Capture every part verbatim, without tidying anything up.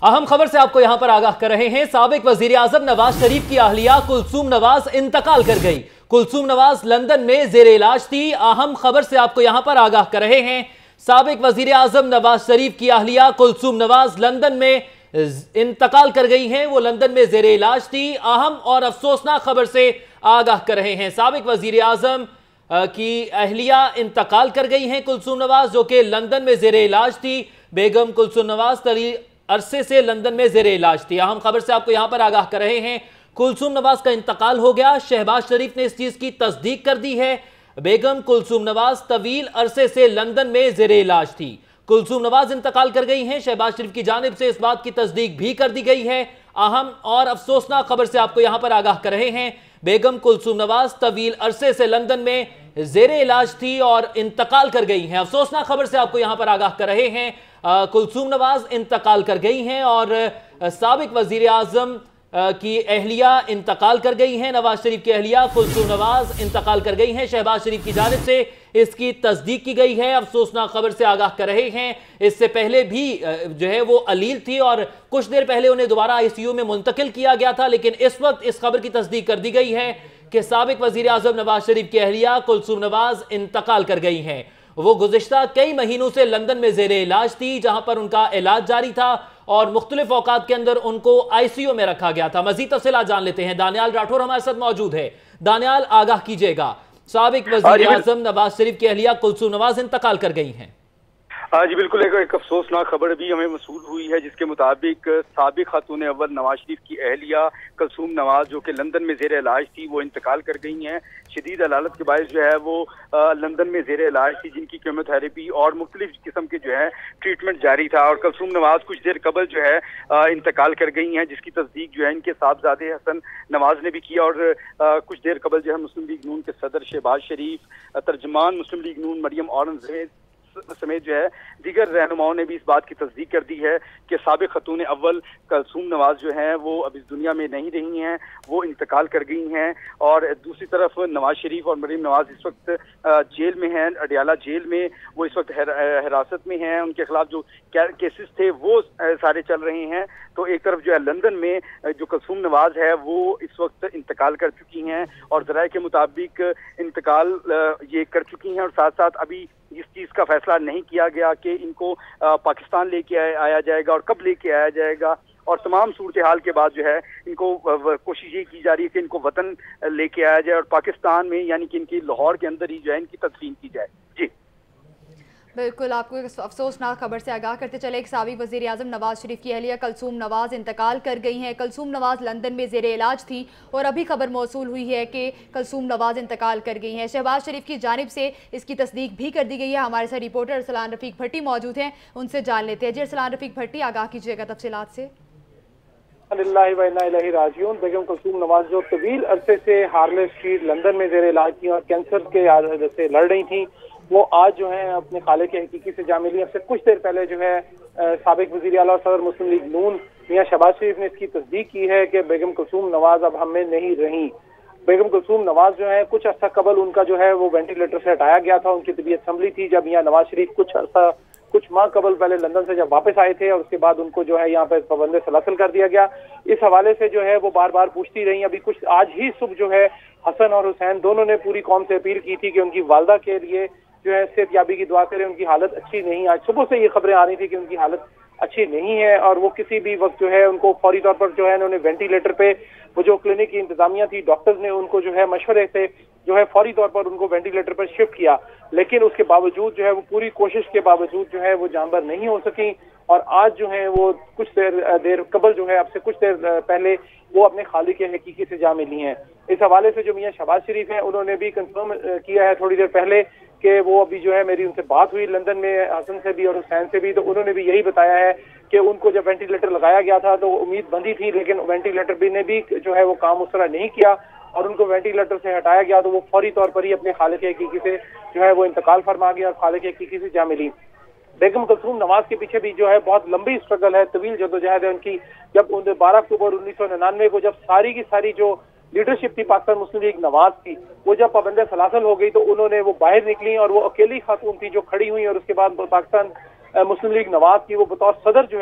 अहम खबर से आपको यहां पर आगाह कर रहे हैं। साबिक वजीर आजम नवाज शरीफ की अहलिया कुलसूम नवाज इंतकाल कर गई। कुलसूम नवाज लंदन में जेर इलाज थी। अहम खबर से आपको यहां पर आगाह कर रहे हैं। साबिक वजीर आजम नवाज शरीफ की अहलिया कुलसूम नवाज लंदन में इंतकाल कर गई हैं। वो लंदन में जेर इलाज थी। अहम और अफसोसनाक खबर से आगाह कर रहे हैं। साबिक वजीर आजम की अहलिया इंतकाल कर गई हैं कुलसूम नवाज, जो कि लंदन में जेर इलाज थी। बेगम कुलसूम नवाज तरी अरसे से लंदन में जेर इलाज थी। अहम खबर से आपको यहां पर आगाह कर रहे हैं। कुलसूम नवाज का इंतकाल हो गया। शहबाज शरीफ ने इस चीज की तस्दीक कर दी है। बेगम कुलसूम नवाज तवील अरसे से लंदन में जेर इलाज थी। कुलसूम नवाज इंतकाल कर गई हैं। शहबाज शरीफ की जानिब से इस बात की तस्दीक भी कर दी गई है। अहम और अफसोसनाक खबर से आपको यहां पर आगाह कर रहे हैं। बेगम कुलसूम नवाज तवील अरसे से लंदन में जेर इलाज थी और इंतकाल कर गई हैं। अफसोसनाक खबर से आपको यहां पर आगाह कर रहे हैं। कुलसूम नवाज इंतकाल कर गई हैं और साबिक वजीर आजम की अहलिया इंतकाल कर गई हैं। नवाज शरीफ की अहलिया कुलसूम नवाज इंतकाल कर गई हैं। शहबाज शरीफ की जानिब से इसकी तस्दीक की गई है। अफसोसनाक खबर से आगाह कर रहे हैं। इससे पहले भी जो है वो अलील थी और कुछ देर पहले उन्हें दोबारा आईसीयू में मुंतकिल किया गया था, लेकिन इस वक्त इस खबर की तस्दीक कर दी गई है कि साबिक वजीर आजम नवाज शरीफ की अहलिया कुलसूम नवाज इंतकाल कर गई हैं। वो गुज़िश्ता कई महीनों से लंदन में जेर इलाज थी, जहां पर उनका इलाज जारी था और मुख्तलिफ औकात के अंदर उनको आईसीयू में रखा गया था। मजीद तफसीलात जान लेते हैं। दानियाल राठौर हमारे साथ मौजूद है। दानियाल, आगाह कीजिएगा, साबिक वजीर आजम नवाज शरीफ की अहलिया कुलसूम नवाज इंतकाल कर गई हैं। हाँ जी बिल्कुल, एक, एक अफसोसनाक खबर भी हमें मसूल हुई है, जिसके मुताबिक साबिक खातून अव्वल नवाज शरीफ की अहलिया कुलसूम नवाज, जो कि लंदन में जेर इलाज थी, वो इंतकाल कर गई हैं। शदीद अलालत के बायस जो है वो आ, लंदन में जेर इलाज थी, जिनकी कीमोथेरेपी और मुख्तलिफ किस्म के जो है ट्रीटमेंट जारी था। और कुलसूम नवाज कुछ देर कबल जो है आ, इंतकाल कर गई हैं, जिसकी तस्दीक जो है इनके साहबजादे हसन नवाज ने भी किया। और आ, कुछ देर कबल जो है मुस्लिम लीग नून के सदर शहबाज शरीफ, तर्जमान मुस्लिम लीग नून मरियम औरंगजेब समेत जो है दीगर रहनुमाओं ने भी इस बात की तस्दीक कर दी है कि साबिक खतून अव्वल कुलसूम नवाज जो हैं वो अब इस दुनिया में नहीं रही हैं, वो इंतकाल कर गई हैं। और दूसरी तरफ नवाज शरीफ और मरीम नवाज इस वक्त जेल में हैं, अडियाला जेल में। वो इस वक्त हिरासत में हैं। उनके खिलाफ जो केसेस थे वो सारे चल रहे हैं। तो एक तरफ जो है लंदन में जो कुलसूम नवाज है वो इस वक्त इंतकाल कर चुकी हैं और ज़राए के मुताबिक इंतकाल ये कर चुकी हैं। और साथ साथ अभी इस चीज़ का फैसला नहीं किया गया कि इनको पाकिस्तान लेके आया जाएगा और कब लेके आया जाएगा। और तमाम सूरत हाल के बाद जो है इनको कोशिश ये की जा रही है कि इनको वतन लेके आया जाए और पाकिस्तान में, यानी कि इनकी लाहौर के अंदर ही जो है इनकी तदफीन की जाए। जी बिल्कुल, आपको एक अफसोसनाक खबर से आगाह करते चले। एक साबिक वज़ीर आज़म नवाज शरीफ की अहलिया कुलसूम नवाज इंतकाल कर गई हैं। कुलसूम नवाज लंदन में ज़ेर इलाज थी और अभी खबर मौसूल हुई है कि कुलसूम नवाज इंतकाल कर गई हैं। शहबाज शरीफ की जानिब से इसकी तस्दीक भी कर दी गई है। हमारे साथ रिपोर्टर अरसलान रफ़ीक भट्टी मौजूद हैं, उनसे जान लेते हैं। जी अरसलान रफ़ीक भट्टी, आगाह कीजिएगा तफसीलात से। बेगम कुलसूम नवाज जो तवील अरसे से हार्ले स्ट्रीट लंदन में जेर इलाज थी और कैंसर के से लड़ रही थी, वो आज जो है अपने खाले के हकीकी से जा मिली। अब से कुछ देर पहले जो है साबिक वज़ीर आला और सदर मुस्लिम लीग नून मियां शहबाज शरीफ ने इसकी तस्दीक की है कि बेगम कुलसूम नवाज अब हमें नहीं रही। बेगम कुलसूम नवाज जो है कुछ अर्सा कबल उनका जो है वो वेंटिलेटर से हटाया गया था। उनकी तबीयत संभली थी जब मियां नवाज शरीफ कुछ अर्सा कुछ माह कबल पहले लंदन से जब वापस आए थे और उसके बाद उनको जो है यहाँ पे पाबंद सलासल कर दिया गया। इस हवाले से जो है वो बार बार पूछती रही। अभी कुछ आज ही सुबह जो है हसन और हुसैन दोनों ने पूरी कौम से अपील की थी कि उनकी वालदा के लिए जो है सेहतयाबी की दुआ करें, उनकी हालत अच्छी नहीं। आज सुबह से ये खबरें आ रही थी कि उनकी हालत अच्छी नहीं है और वो किसी भी वक्त जो है उनको फौरी तौर पर जो है उन्होंने वेंटिलेटर पे, वो जो क्लिनिक की इंतजामिया थी, डॉक्टर्स ने उनको जो है मशवरे से जो है फौरी तौर पर उनको वेंटिलेटर पर शिफ्ट किया, लेकिन उसके बावजूद जो है वो पूरी कोशिश के बावजूद जो है वो जानबर नहीं हो सकी। और आज जो है वो कुछ देर देर कबल जो है अब से कुछ देर पहले वो अपने खाली के हकीकी से जा मिली हैं। इस हवाले से जो मियां शहबाज शरीफ हैं उन्होंने भी कंफर्म किया है थोड़ी देर पहले कि वो अभी जो है मेरी उनसे बात हुई लंदन में हसन से भी और हुसैन से भी, तो उन्होंने भी यही बताया है कि उनको जब वेंटिलेटर लगाया गया था तो उम्मीद बंधी थी, लेकिन वेंटिलेटर भी ने भी जो है वो काम उस तरह नहीं किया और उनको वेंटिलेटर से हटाया गया तो वो फौरी तौर पर ही अपने खाले के हकीकी से जो है वो इंतकाल फरमा गया और खाले के हकीकी से जा मिली। बेगम कुलसूम नवाज के पीछे भी जो है बहुत लंबी स्ट्रगल है, तवील जदोजहद है उनकी। जब बारह अक्टूबर उन्नीस सौ निन्यानवे को जब सारी की सारी जो लीडरशिप थी पाकिस्तान मुस्लिम लीग नवाज की, वो जब पाबंद सलासल हो गई तो उन्होंने वो बाहर निकली और वो अकेली खातून थी जो खड़ी हुई और उसके बाद पाकिस्तान मुस्लिम लीग नवाज की वो बतौर सदर जो है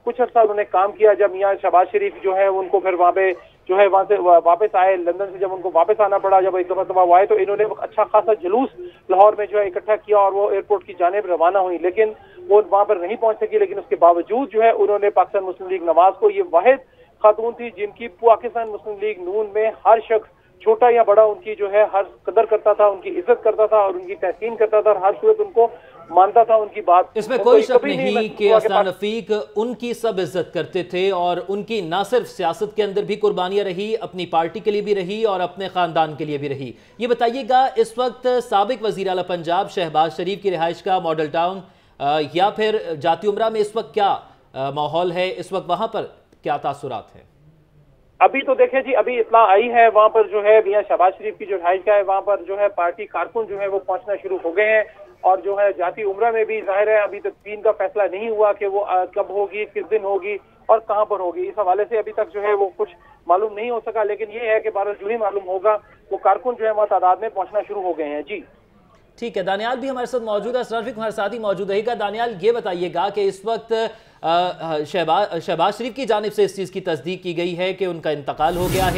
कुछ अर्सा उन्होंने काम किया। जब मियां शहबाज शरीफ जो है उनको फिर वहाँ पे जो है वहाँ से वापस आए लंदन से, जब उनको वापस आना पड़ा, जब एक दफा वो आए तो इन्होंने अच्छा खासा जुलूस लाहौर में जो है इकट्ठा किया और वो एयरपोर्ट की जानिब रवाना हुई, लेकिन वो वहाँ पर नहीं पहुंच सकी। लेकिन उसके बावजूद जो है उन्होंने पाकिस्तान मुस्लिम लीग नवाज को, ये वाहिद खातून थी जिनकी पाकिस्तान मुस्लिम लीग नून में हर शख्स छोटा या बड़ा उनकी जो है हर कदर करता था, उनकी इज्जत करता था और उनकी तहसीन करता था और हर सूरत उनको मानता था, उनकी बात। इसमें कोई शक नहीं कि असलान रफीक उनकी सब इज्जत करते थे और उनकी ना सिर्फ सियासत के अंदर भी कुर्बानियां रही, अपनी पार्टी के लिए भी रही और अपने खानदान के लिए भी रही। ये बताइएगा, इस वक्त साबिक वजीर आला पंजाब शहबाज शरीफ की रिहाइश का मॉडल टाउन या फिर जाती उमरा में इस वक्त क्या माहौल है, इस वक्त वहां पर क्या तासुरात है? अभी तो देखें जी, अभी इतना आई है वहाँ पर जो है मियां शहबाज शरीफ की जो रिहाइश का है वहाँ पर जो है पार्टी कारकुन जो है वो पहुंचना शुरू हो गए हैं और जो है जाती उम्रा में भी जाहिर है अभी तक तीन का फैसला नहीं हुआ कि वो कब होगी, किस दिन होगी और कहाँ पर होगी। इस हवाले से अभी तक जो है वो कुछ मालूम नहीं हो सका, लेकिन ये है कि बारह जो ही मालूम होगा वो कारकुन जो है वहाँ तादाद में पहुंचना शुरू हो गए हैं। जी ठीक है, दानियाल भी हमारे साथ मौजूद है, असराफिक हमारे साथ ही मौजूद रहेगा। दानियाल, ये बताइएगा कि इस वक्त शहबाज शहबाज शरीफ की जानिब से इस चीज़ की तस्दीक की गई है कि उनका इंतकाल हो गया है।